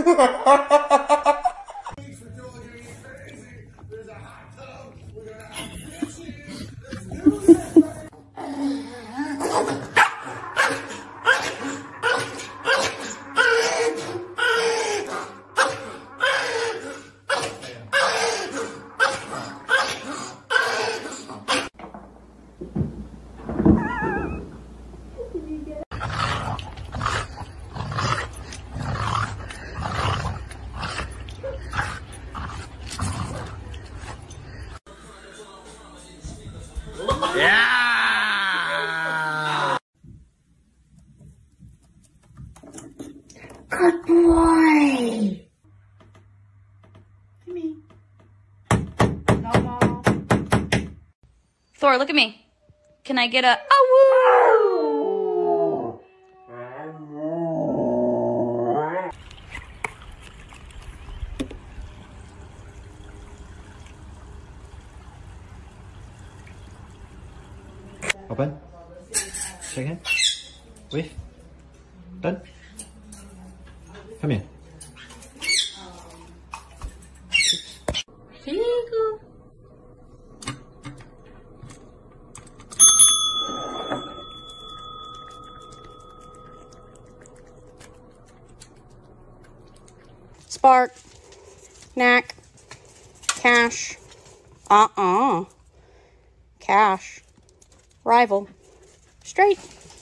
Yeah! Good boy! Me. No. Thor, look at me. Can I get a oh woo? Open. Shake hand. Wave. Done. Come here. Here you go. Spark. Knack. Cash. Cash. Rival. Straight.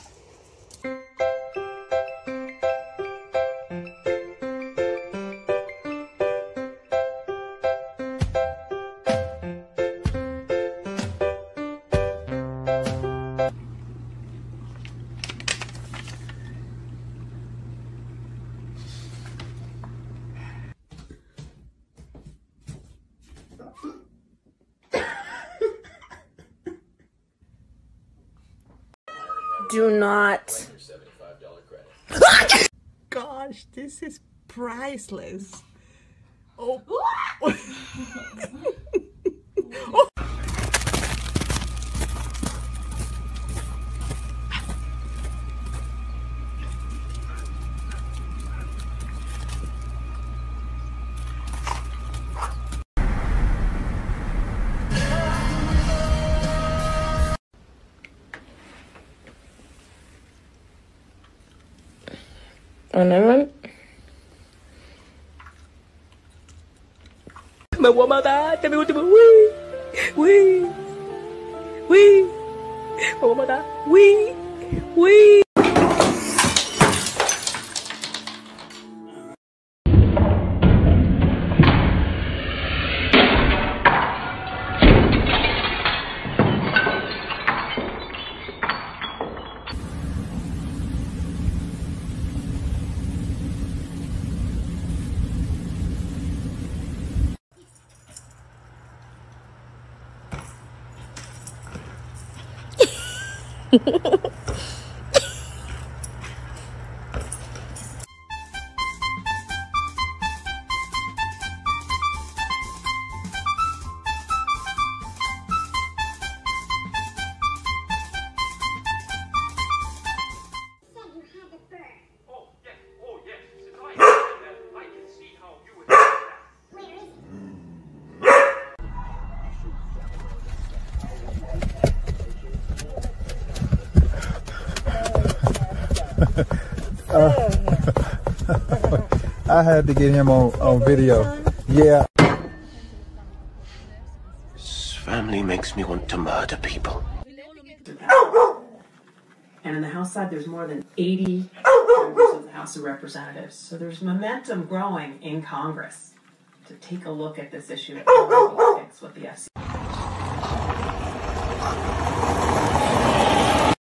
Do not. Gosh, this is priceless. Oh. Another one? Wee. I had to get him on video. Yeah. This family makes me want to murder people. And on the House side, there's more than 80 members of the House of Representatives. So there's momentum growing in Congress to take a look at this issue and fix what the FCC.